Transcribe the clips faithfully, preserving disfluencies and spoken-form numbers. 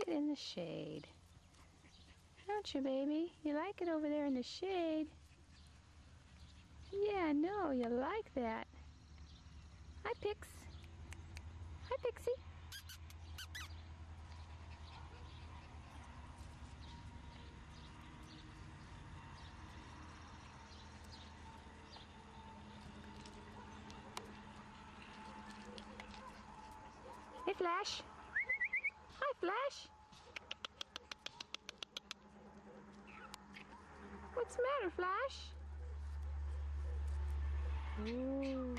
it in the shade. Don't you, baby? You like it over there in the shade. Yeah, I know, you like that. Hi, Pix. Hi, Pixie. Hey, Flash. Hi, Flash. What's the matter, Flash? Ooh.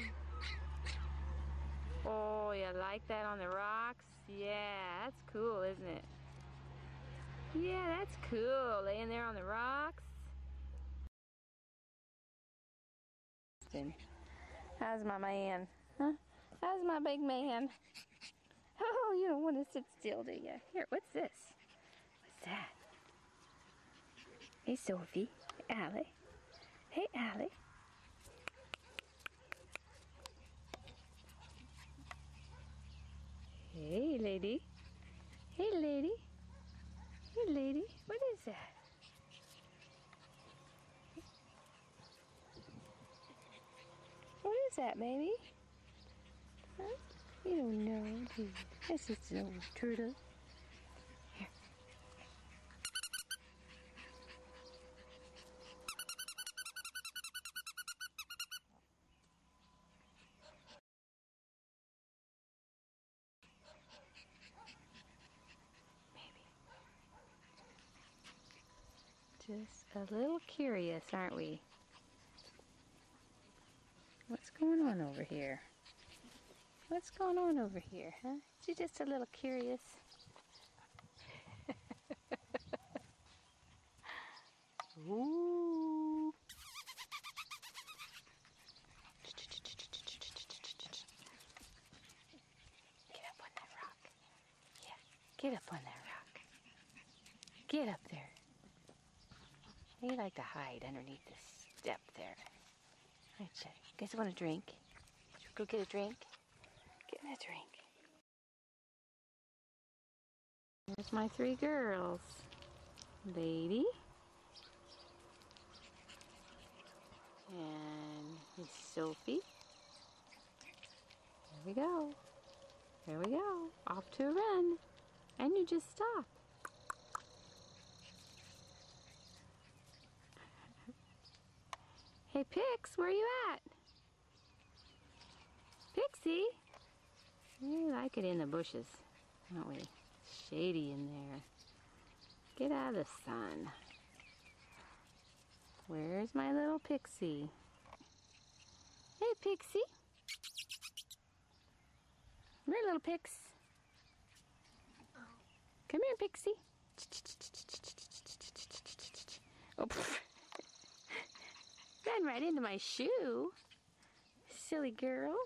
Oh, you like that on the rocks? Yeah, that's cool, isn't it? Yeah, that's cool. Laying there on the rocks. How's my man? Huh? How's my big man? Oh, you don't want to sit still, do you? Here, what's this? What's that? Hey, Sophie. Allie. Hey, Allie. Hey, lady. Hey, lady. Hey, lady. What is that? What is that, baby? Huh? You don't know, do you? That's just an old turtle. Here. Maybe. Just a little curious, aren't we? What's going on over here? What's going on over here, huh? Is you just a little curious? Ooh. Get up on that rock. Yeah, get up on that rock. Get up there. They like to hide underneath this step there. Alright, you guys want a drink? Should we go get a drink? Get me a drink. There's my three girls. Lady. And Miss Sophie. There we go. There we go. Off to a run. And you just stop. Hey, Pix, where you at? Pixie? We like it in the bushes, don't we? It's shady in there. Get out of the sun. Where's my little Pixie? Hey, Pixie. Come here, little Pix. Come here, Pixie. Oh, ran right into my shoe. Silly girl.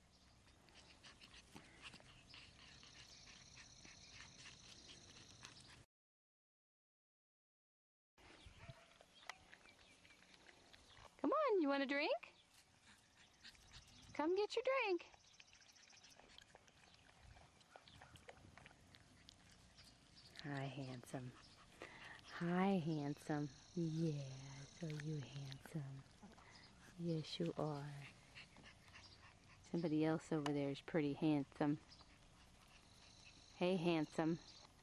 Come on, you want a drink? Come get your drink. Hi, handsome. Hi, handsome. Yeah, so you handsome. Yes, you are. Somebody else over there is pretty handsome. Hey, handsome.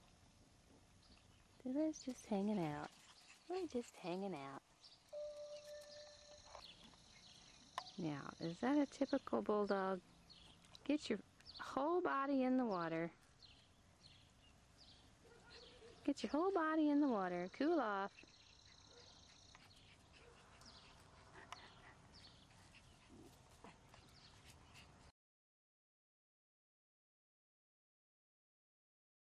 So we're just hanging out. We're just hanging out. Now, is that a typical bulldog? Get your whole body in the water. Get your whole body in the water. Cool off.